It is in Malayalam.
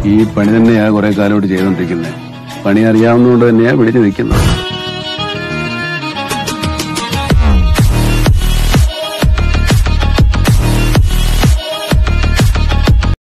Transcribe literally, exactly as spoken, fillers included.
ഈ പണി തന്നെയാ കുറെ കാലോട്ട് ചെയ്തോണ്ടിരിക്കുന്നത്. പണി അറിയാവുന്നതുകൊണ്ട് തന്നെയാ പിടിച്ചു നിൽക്കുന്നത്.